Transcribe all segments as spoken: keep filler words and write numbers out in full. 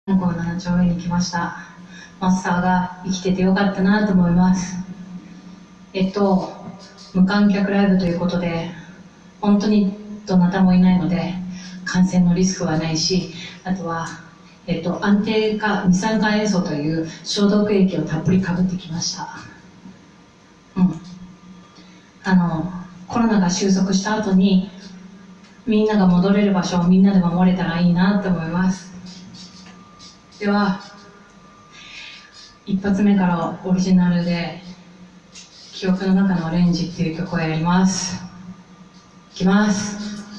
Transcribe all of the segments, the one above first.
香港なな丁目に来ました。マスターが生きててよかったなと思います。えっと、無観客ライブということで、本当にどなたもいないので、感染のリスクはないし、あとは、えっと、安定化、二酸化塩素という消毒液をたっぷりかぶってきました。うん。あの、コロナが収束した後に、みんなが戻れる場所をみんなで守れたらいいなと思います。では、一発目からオリジナルで、記憶の中のオレンジっていう曲をやります。いきます。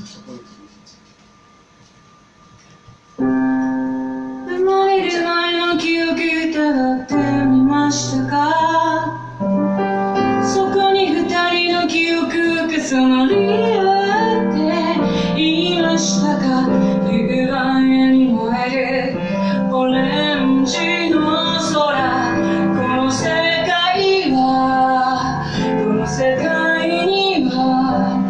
生まれる前の記憶疑ってみましたか？そこに二人の記憶重なり合って言いましたか？夕晩に燃えるオレンジの空、この世界は、この世界には、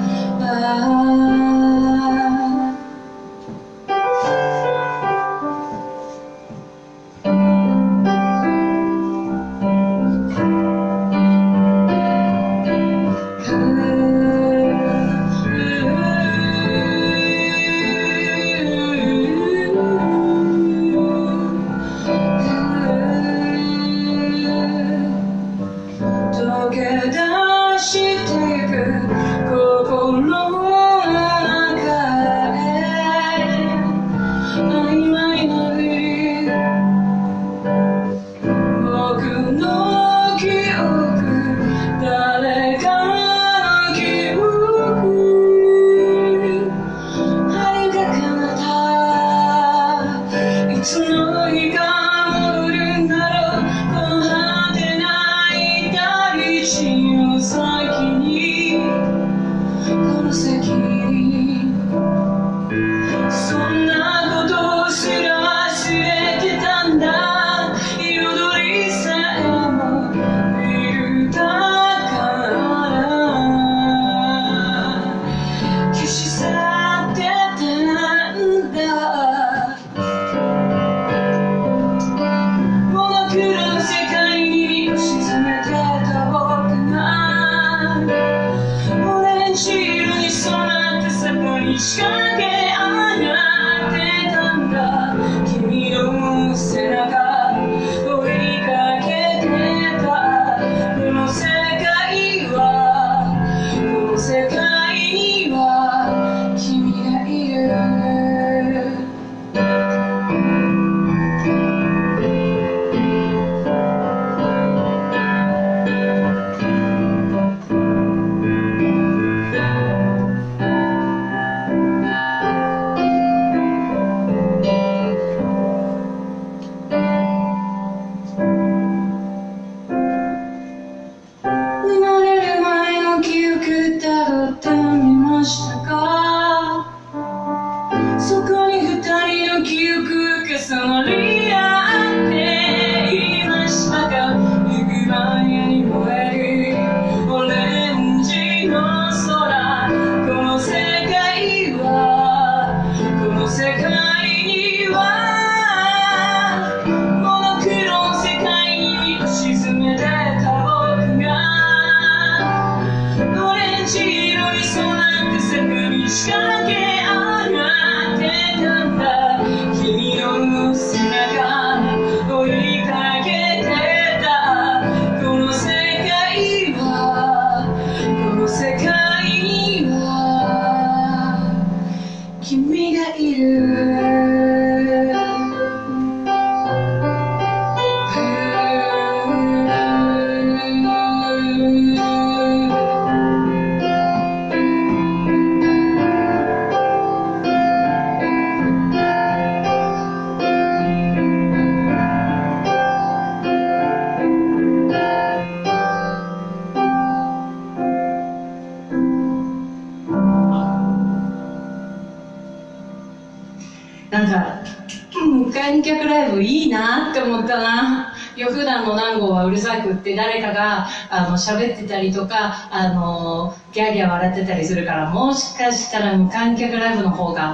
なんか、無観客ライブいいなって思ったな。普段の南郷はうるさくって誰かがあの喋ってたりとか、あのギャーギャー笑ってたりするから、もしかしたら無観客ライブの方が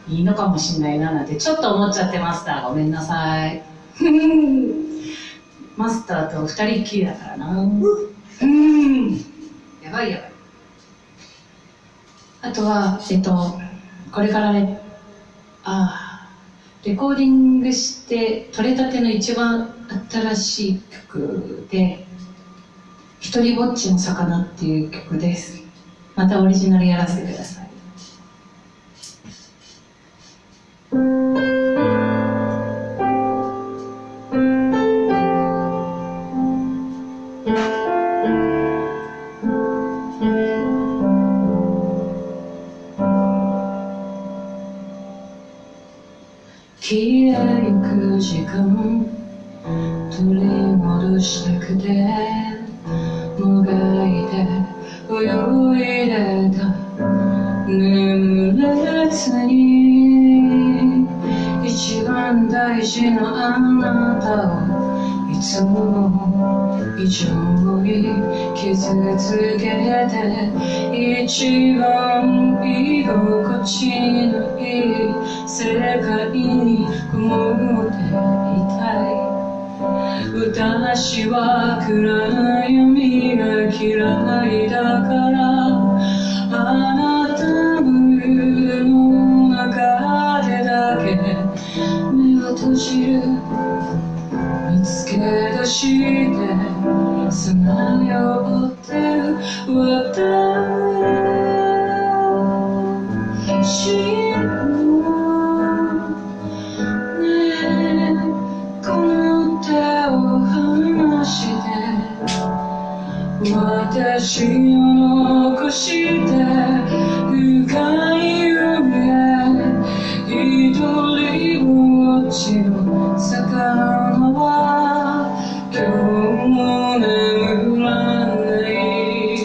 いいのかもしれないななんてちょっと思っちゃって、マスターごめんなさい。マスターと二人っきりだからな。うんやばいやばい。あとはえっとこれからね、あレコーディングして取れたての一番新しい曲で「ひとりぼっちの魚」っていう曲です。またオリジナルやらせてください。消えゆく時間取り戻したくてもがいて泳いでた眠れずに一番大事なあなたをいつも以上に傷つけて一番居心地のいい世界にこもっていたい。私は暗闇が嫌いだからあなたの夢の中でだけ目を閉じる見つけ出してさまよってる私のねえこの手を離して私を残して深い海へ一人ぼっちの魚は今日も眠らない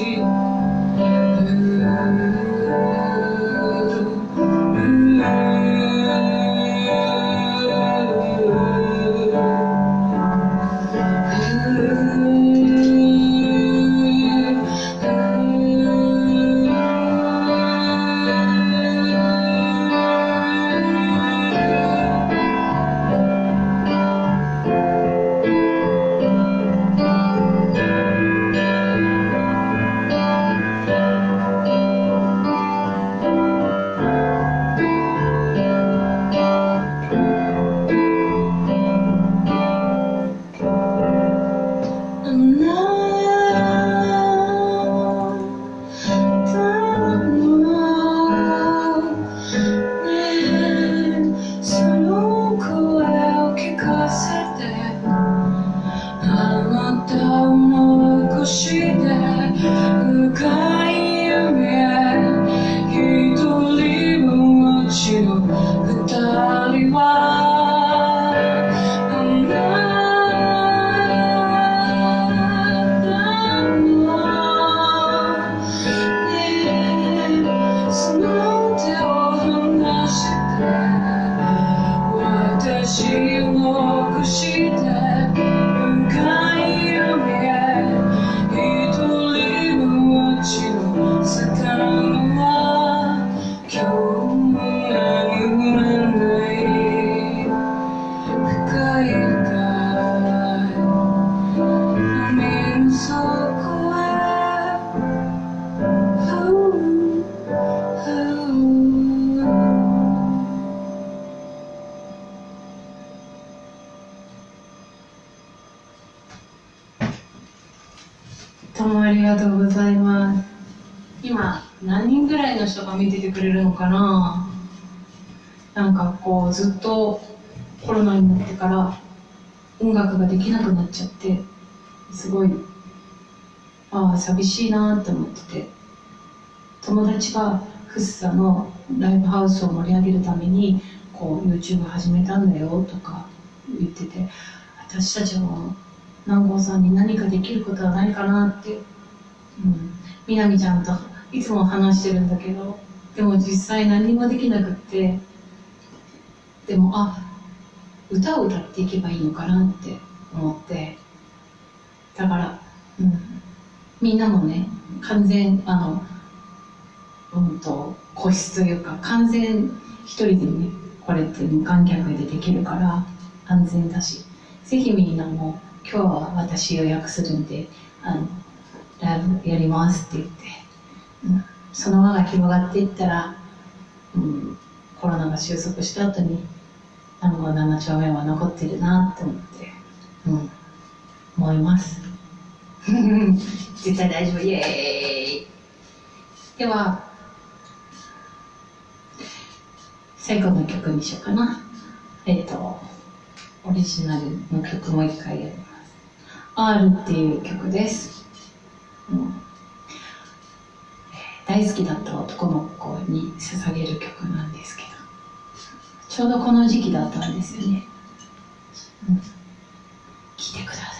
どうもありがとうございます。今何人ぐらいの人が見ててくれるのかな。なんかこうずっとコロナになってから音楽ができなくなっちゃってすごいああ寂しいなって思ってて、友達がフッサのライブハウスを盛り上げるためにこう YouTube 始めたんだよとか言ってて、私たちも南郷さんに何かできることはないかなって、うん、みなみちゃんといつも話してるんだけど、でも実際何もできなくって、でもあ歌を歌っていけばいいのかなって思って、だから、うん、みんなもね完全あの、うん、と個室というか完全一人でねこれって無観客でできるから安全だし、ぜひみんなも今日は私予約するんであのライブやりますって言って、うん、その輪が広がっていったら、うん、コロナが収束した後に南郷なな丁目は残ってるなって思って、うん、思います絶対大丈夫、イエーイ。では最後の曲にしようかな。えっとオリジナルの曲もう一回やります。 R っていう曲です、うん、大好きだった男の子に捧げる曲なんですけど、ちょうどこの時期だったんですよね、うん、聴いてください。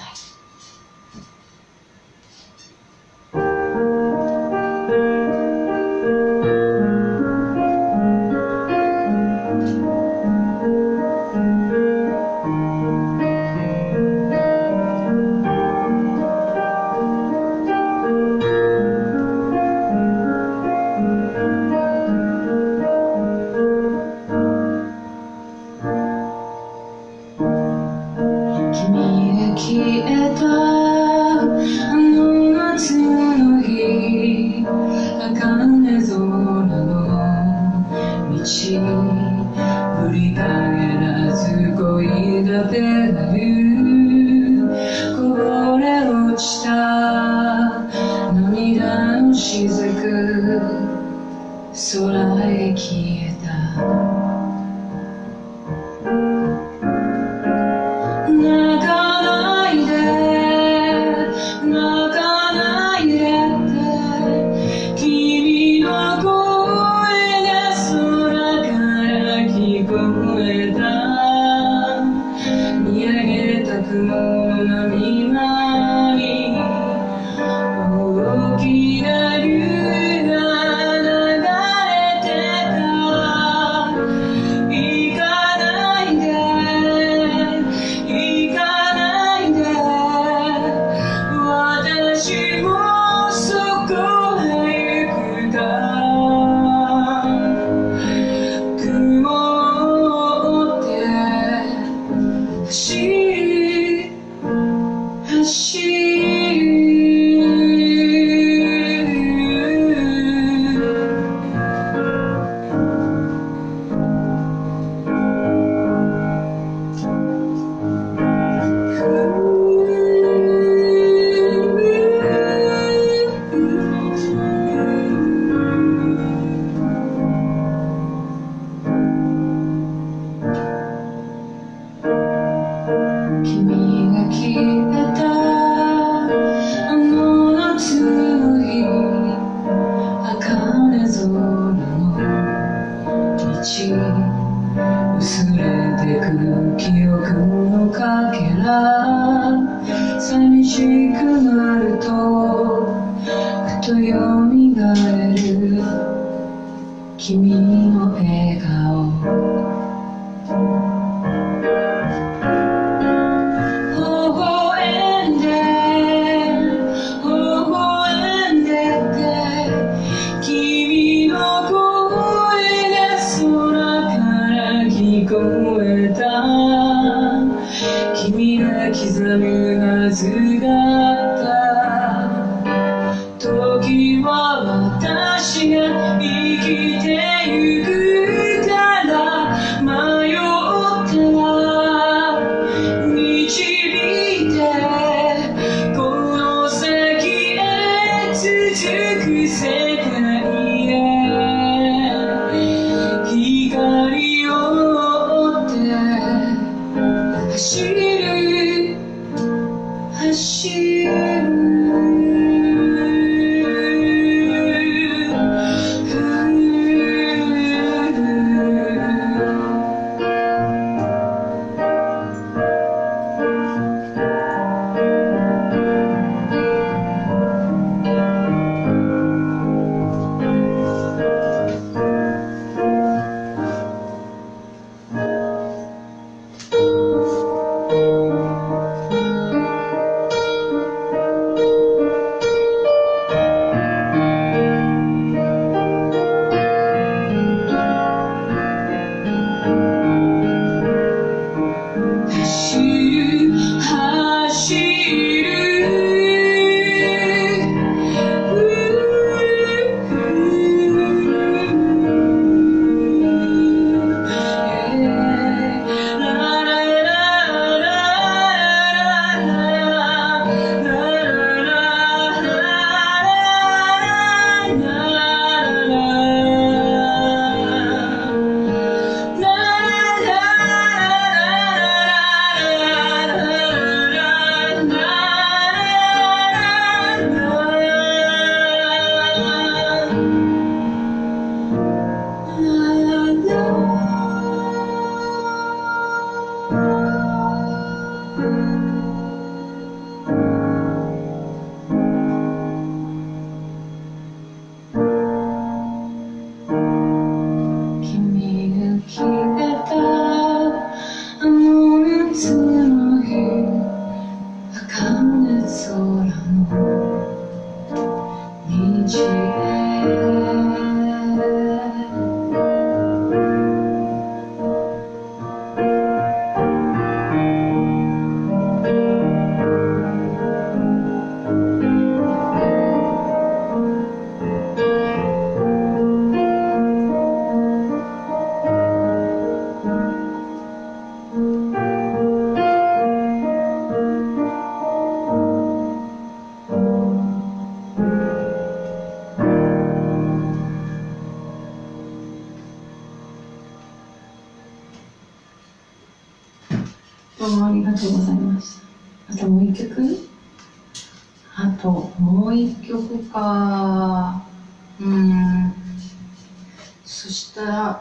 ありがとうございます。あともう一曲あともう一曲か。うーんそしたら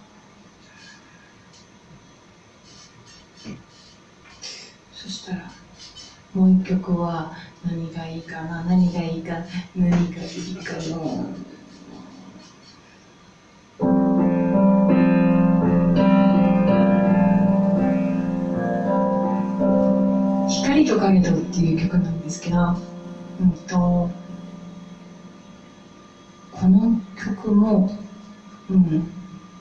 そしたらもう一曲は何がいいかな何がいいか何がいいかの光と影とっていう曲なんですけど、うんと、この曲も、うん、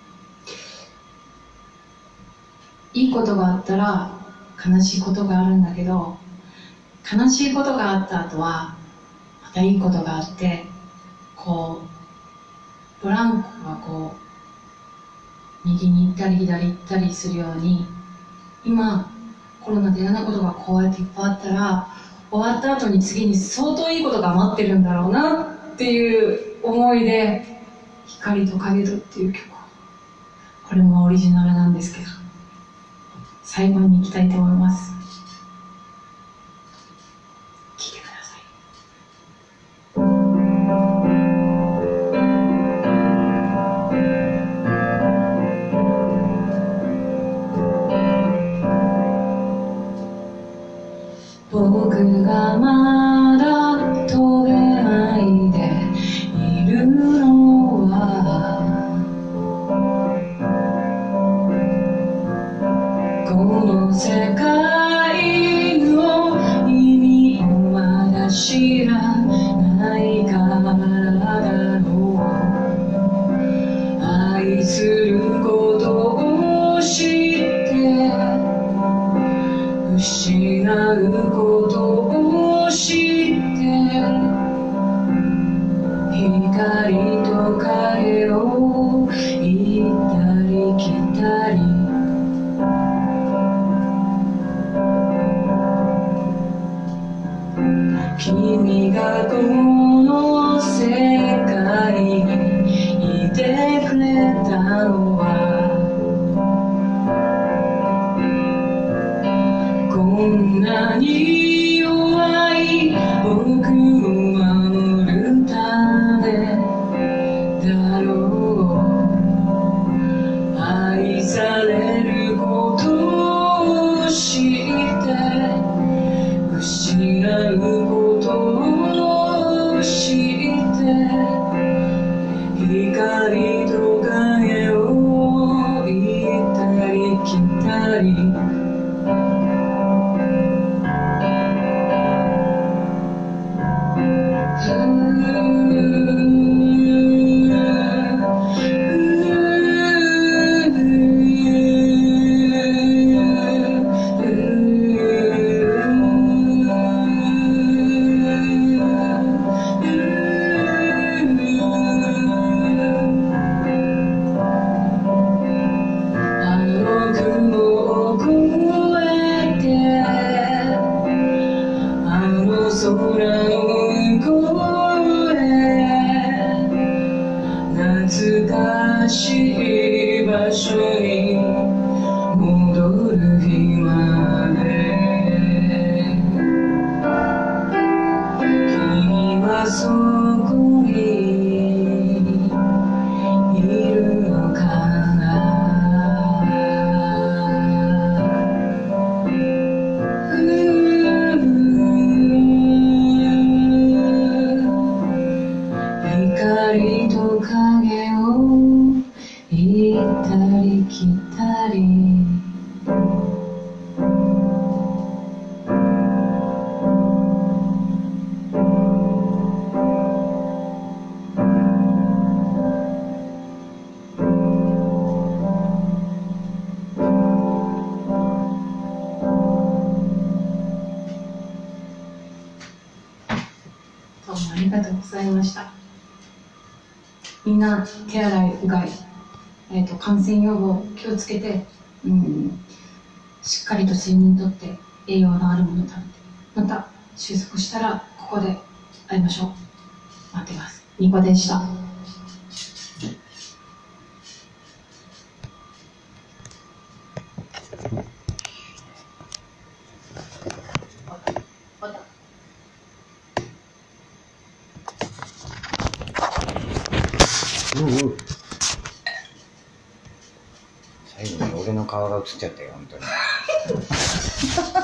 いいことがあったら悲しいことがあるんだけど、悲しいことがあった後はまたいいことがあって、こうブランコがこう右に行ったり左に行ったりするように、今コロナで嫌なことがこうやっていっぱいあったら、終わった後に次に相当いいことが待ってるんだろうなっていう思いで「光と影と」っていう曲を、これもオリジナルなんですけど、最後に行きたいと思います。聴いてください。僕がまだ飛べないでいるのは、この世界の意味をまだ知らないからだろう。愛することを知って失うことを知って光と影を行ったり来たり、君がこの世界にいてくれたのは、こんなに弱い僕を守るためだろう。愛されることを知って失うことを知って光と影を行ったり来たり、どうもありがとうございました。みんな手洗い、うがい、えーと、感染予防気をつけて、うん、しっかりと睡眠とって栄養のあるものを食べて、また収束したらここで会いましょう。待ってます。ニコでした。 顔が映っちゃったよ本当に。